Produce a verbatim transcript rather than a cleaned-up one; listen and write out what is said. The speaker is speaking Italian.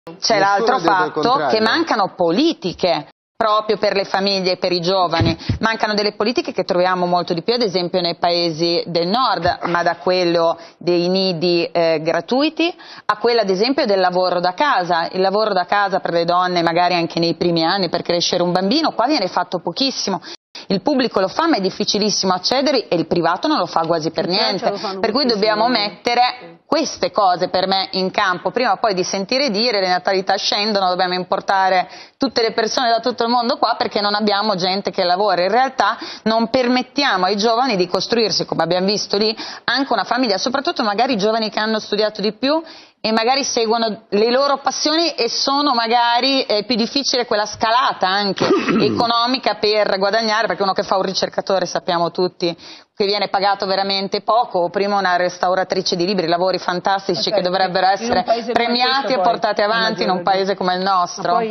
C'è l'altro fatto che mancano politiche proprio per le famiglie e per i giovani, mancano delle politiche che troviamo molto di più ad esempio nei paesi del nord, ma da quello dei nidi eh, gratuiti a quella ad esempio del lavoro da casa. Il lavoro da casa per le donne magari anche nei primi anni per crescere un bambino, qua viene fatto pochissimo. Il pubblico lo fa ma è difficilissimo accedere e il privato non lo fa quasi per niente, per cui dobbiamo mettere queste cose per me in campo, prima o poi di sentire dire le natalità scendono, dobbiamo importare tutte le persone da tutto il mondo qua perché non abbiamo gente che lavora. In realtà non permettiamo ai giovani di costruirsi, come abbiamo visto lì, anche una famiglia, soprattutto magari i giovani che hanno studiato di più e magari seguono le loro passioni e sono magari è più difficile quella scalata anche economica per guadagnare, perché uno che fa un ricercatore sappiamo tutti che viene pagato veramente poco, o prima una restauratrice di libri, lavori fantastici okay, che dovrebbero essere premiati e portati avanti in un paese come il nostro.